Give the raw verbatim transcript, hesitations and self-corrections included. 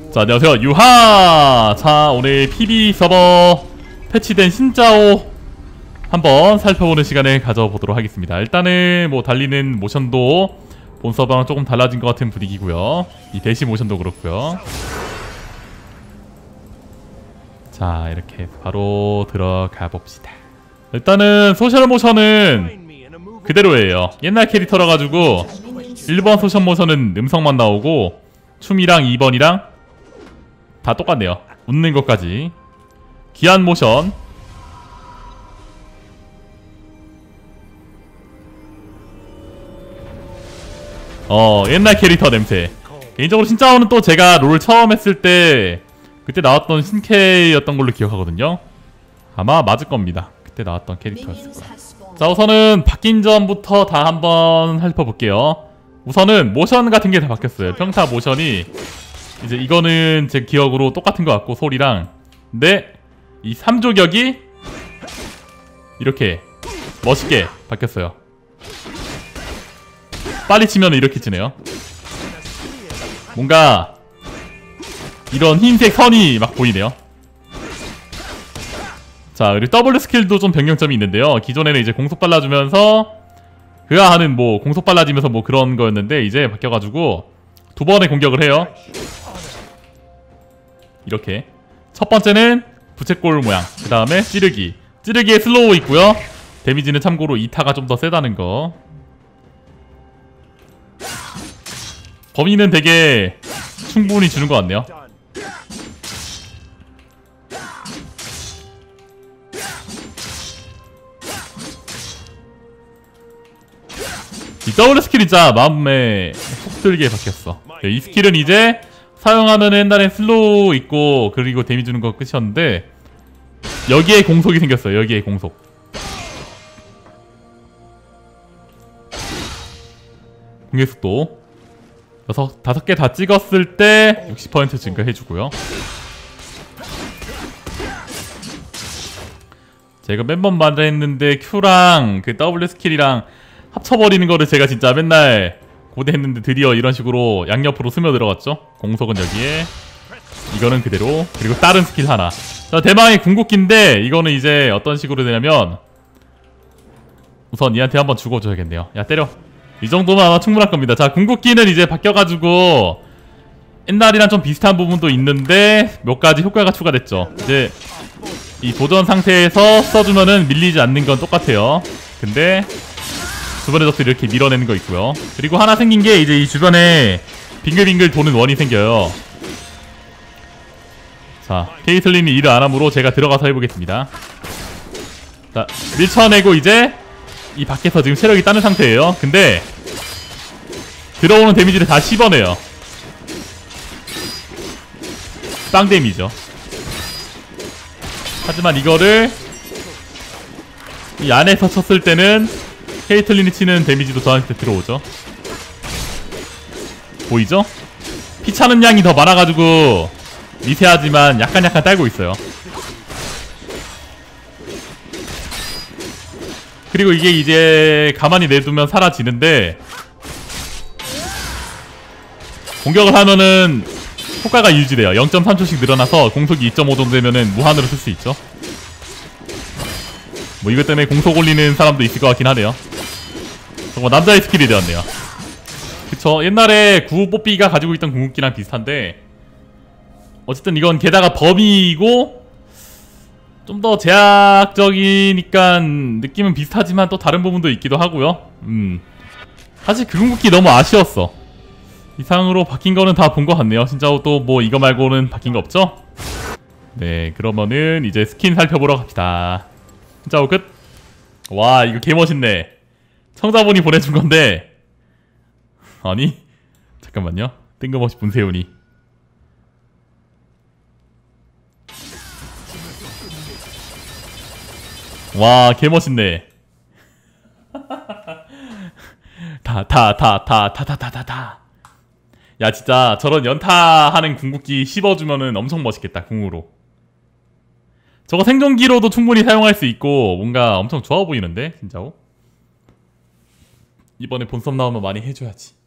자, 안녕하세요, 유하! 자, 오늘 피비 서버 패치된 신짜오 한번 살펴보는 시간을 가져보도록 하겠습니다. 일단은 뭐 달리는 모션도 본 서버랑 조금 달라진 것 같은 분위기고요. 이 대시 모션도 그렇고요. 자, 이렇게 바로 들어가 봅시다. 일단은 소셜 모션은 그대로예요. 옛날 캐릭터라 가지고 일 번 소셜 모션은 음성만 나오고 춤이랑 이 번이랑 다 똑같네요. 웃는 것까지. 귀한 모션. 어, 옛날 캐릭터 냄새. 개인적으로 신짜오는 또 제가 롤 처음 했을 때 그때 나왔던 신캐였던 걸로 기억하거든요. 아마 맞을 겁니다. 그때 나왔던 캐릭터였을 거예요. 자, 우선은 바뀐 점부터 다 한번 살펴볼게요. 우선은 모션 같은 게 다 바뀌었어요. 평타 모션이 이제 이거는 제 기억으로 똑같은 것 같고 소리랑, 근데 이 삼 조격이 이렇게 멋있게 바뀌었어요. 빨리 치면 이렇게 치네요. 뭔가 이런 흰색 선이 막 보이네요. 자, 그리고 W 스킬도 좀 변경점이 있는데요. 기존에는 이제 공속 빨라주면서 그가 하는 뭐 공속 빨라지면서 뭐 그런 거였는데 이제 바뀌어가지고 두 번의 공격을 해요. 이렇게 첫 번째는 부채꼴 모양, 그 다음에 찌르기. 찌르기에 슬로우 있고요. 데미지는 참고로 이 타가 좀 더 세다는 거. 범위는 되게 충분히 주는 것 같네요. 이 W 스킬이 진짜 마음에 훅 들게 바뀌었어. 네, 이 스킬은 이제 사용하면 옛날엔 슬로우 있고 그리고 데미지 주는 거 끝이었는데 여기에 공속이 생겼어요. 여기에 공속. 공격속도 여섯, 다섯 개 다 찍었을 때 육십 퍼센트 증가해주고요. 제가 맨번 말했는데 Q랑 그 W 스킬이랑 합쳐버리는 거를 제가 진짜 맨날 고대했는데 드디어 이런 식으로 양옆으로 스며들어갔죠. 공속은 여기에, 이거는 그대로, 그리고 다른 스킬 하나. 자, 대망의 궁극기인데 이거는 이제 어떤 식으로 되냐면 우선 얘한테 한번 죽어줘야겠네요. 야, 때려. 이 정도면 아마 충분할 겁니다. 자, 궁극기는 이제 바뀌어가지고 옛날이랑 좀 비슷한 부분도 있는데 몇 가지 효과가 추가됐죠. 이제 이 도전 상태에서 써주면은 밀리지 않는 건 똑같아요. 근데 주변의 적들이 이렇게 밀어내는 거 있고요. 그리고 하나 생긴 게 이제 이 주변에 빙글빙글 도는 원이 생겨요. 자, 케이틀린이 일을 안 하므로 제가 들어가서 해보겠습니다. 자, 밀쳐내고 이제 이 밖에서 지금 체력이 따는 상태예요. 근데 들어오는 데미지를 다 씹어내요. 빵 데미죠. 하지만 이거를 이 안에서 쳤을 때는 케이틀린이 치는 데미지도 저한테 들어오죠. 보이죠? 피 차는 양이 더 많아가지고 미세하지만 약간 약간 딸고 있어요. 그리고 이게 이제 가만히 내두면 사라지는데 공격을 하면은 효과가 유지돼요. 영 점 삼 초씩 늘어나서 공속이 이 점 오 정도 되면은 무한으로 쓸 수 있죠. 뭐 이것 때문에 공속 올리는 사람도 있을 것 같긴 하네요. 정말 남자의 스킬이 되었네요. 그쵸, 옛날에 구호뽀삐가 가지고 있던 궁극기랑 비슷한데 어쨌든 이건 게다가 범위이고 좀 더 제약적이니까 느낌은 비슷하지만 또 다른 부분도 있기도 하고요. 음, 사실 그 궁극기 너무 아쉬웠어. 이상으로 바뀐 거는 다 본 것 같네요. 진짜 또 뭐 이거 말고는 바뀐 거 없죠? 네, 그러면은 이제 스킨 살펴보러 갑시다. 진짜 끝. 와, 이거 개멋있네. 청자분이 보내준 건데, 아니 잠깐만요. 뜬금없이 분세훈이. 와, 개멋있네. 다 다 다 다 다 다 다 다 다. 야, 진짜 저런 연타하는 궁극기 씹어주면은 엄청 멋있겠다. 궁으로 저거 생존기로도 충분히 사용할 수 있고 뭔가 엄청 좋아 보이는데 진짜로. 이번에 본섭 나오면 많이 해줘야지.